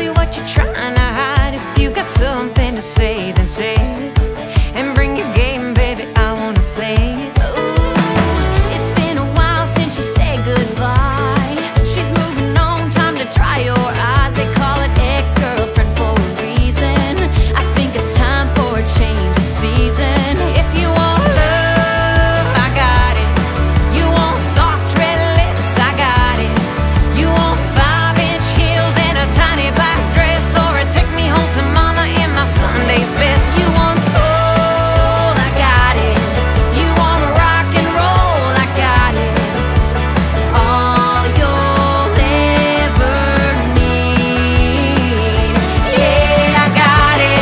me what you're trying to hide. If you got something to say, then say it. And bring your game, baby, I wanna play it. Ooh, it's been a while since you said goodbye. She's moving on, time to dry your eyes. They call it ex-girlfriend for a reason. I think it's time for a change of season. If you want love, I got it. You want soft red lips, I got it. You want 5-inch heels and a tiny black dress, or a take me home to mama in my Sunday's best. You want soul, I got it. You want rock and roll, I got it. All you'll ever need. Yeah, I got it.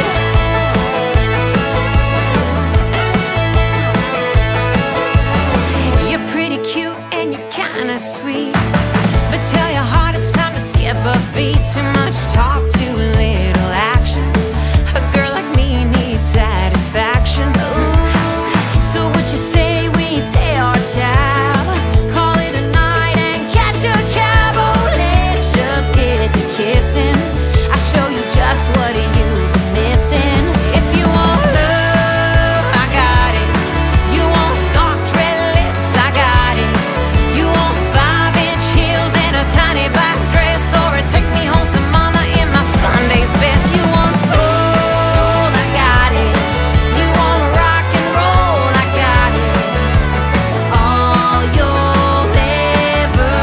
You're pretty cute and you're kinda sweet, but tell your heart it's time to skip a beat. Too much talk, too little action. A girl like me needs satisfaction. Ooh, so what you say we pay our tab, call it a night and catch a cab. Oh, let's just get to kissing. I show you just what you've been missing. If you want love, I got it. You want soft red lips, I got it. You want 5-inch heels and a tiny black dress, or a take me home to mama in my Sunday's best. You want soul, I got it. You want rock and roll, I got it. All you'll ever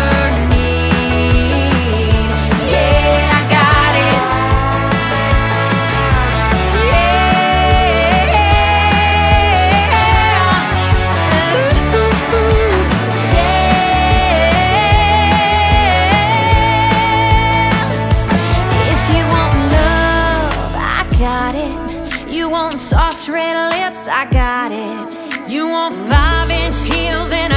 need. Yeah, I got it. If you want love, I got it. You want soft red lips, I got it. You want 5-inch heels and